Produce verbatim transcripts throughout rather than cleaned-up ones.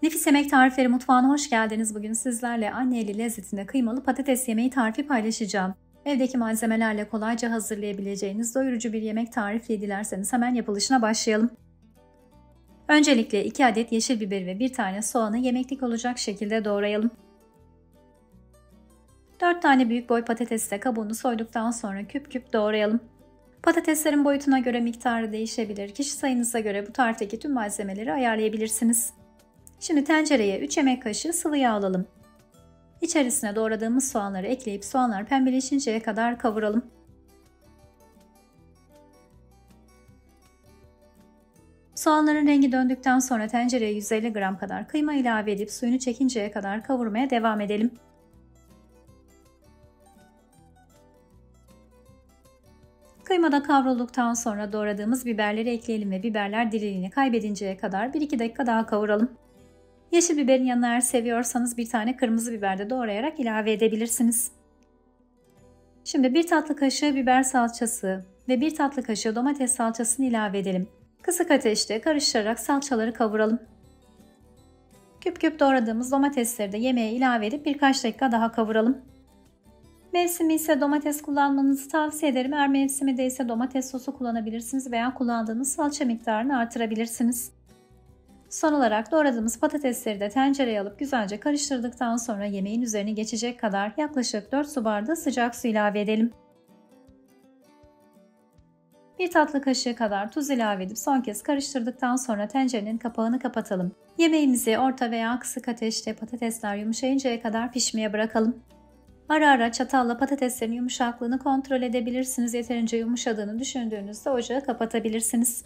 Nefis Yemek Tarifleri mutfağına hoş geldiniz. Bugün sizlerle anne eli lezzetinde kıymalı patates yemeği tarifi paylaşacağım. Evdeki malzemelerle kolayca hazırlayabileceğiniz doyurucu bir yemek tarifi dilerseniz hemen yapılışına başlayalım. Öncelikle iki adet yeşil biber ve bir tane soğanı yemeklik olacak şekilde doğrayalım. dört tane büyük boy patatesi de kabuğunu soyduktan sonra küp küp doğrayalım. Patateslerin boyutuna göre miktarı değişebilir. Kişi sayınıza göre bu tarifteki tüm malzemeleri ayarlayabilirsiniz. Şimdi tencereye üç yemek kaşığı sıvı yağ alalım. İçerisine doğradığımız soğanları ekleyip soğanlar pembeleşinceye kadar kavuralım. Soğanların rengi döndükten sonra tencereye yüz elli gram kadar kıyma ilave edip suyunu çekinceye kadar kavurmaya devam edelim. Kıyma da kavrulduktan sonra doğradığımız biberleri ekleyelim ve biberler diriliğini kaybedinceye kadar bir iki dakika daha kavuralım. Yeşil biberin yanına eğer seviyorsanız bir tane kırmızı biber de doğrayarak ilave edebilirsiniz. Şimdi bir tatlı kaşığı biber salçası ve bir tatlı kaşığı domates salçasını ilave edelim. Kısık ateşte karıştırarak salçaları kavuralım. Küp küp doğradığımız domatesleri de yemeğe ilave edip birkaç dakika daha kavuralım. Mevsimi ise domates kullanmanızı tavsiye ederim. Eğer mevsimi değilse domates sosu kullanabilirsiniz veya kullandığınız salça miktarını artırabilirsiniz. Son olarak doğradığımız patatesleri de tencereye alıp güzelce karıştırdıktan sonra yemeğin üzerine geçecek kadar yaklaşık dört su bardağı sıcak su ilave edelim. Bir tatlı kaşığı kadar tuz ilave edip son kez karıştırdıktan sonra tencerenin kapağını kapatalım. Yemeğimizi orta veya kısık ateşte patatesler yumuşayıncaya kadar pişmeye bırakalım. Ara ara çatalla patateslerin yumuşaklığını kontrol edebilirsiniz. Yeterince yumuşadığını düşündüğünüzde ocağı kapatabilirsiniz.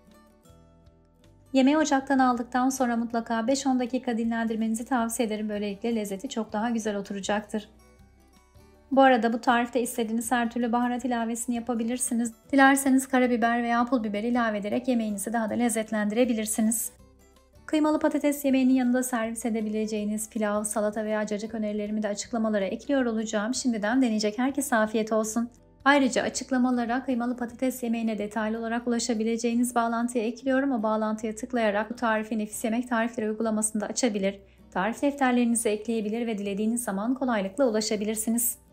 Yemeği ocaktan aldıktan sonra mutlaka beş on dakika dinlendirmenizi tavsiye ederim. Böylelikle lezzeti çok daha güzel oturacaktır. Bu arada bu tarifte istediğiniz her türlü baharat ilavesini yapabilirsiniz. Dilerseniz karabiber veya pul biber ilave ederek yemeğinizi daha da lezzetlendirebilirsiniz. Kıymalı patates yemeğinin yanında servis edebileceğiniz pilav, salata veya cacık önerilerimi de açıklamalara ekliyor olacağım. Şimdiden deneyecek herkese afiyet olsun. Ayrıca açıklamalara kıymalı patates yemeğine detaylı olarak ulaşabileceğiniz bağlantıya ekliyorum. O bağlantıya tıklayarak bu tarifi Nefis Yemek Tarifleri uygulamasında açabilir, tarif defterlerinize ekleyebilir ve dilediğiniz zaman kolaylıkla ulaşabilirsiniz.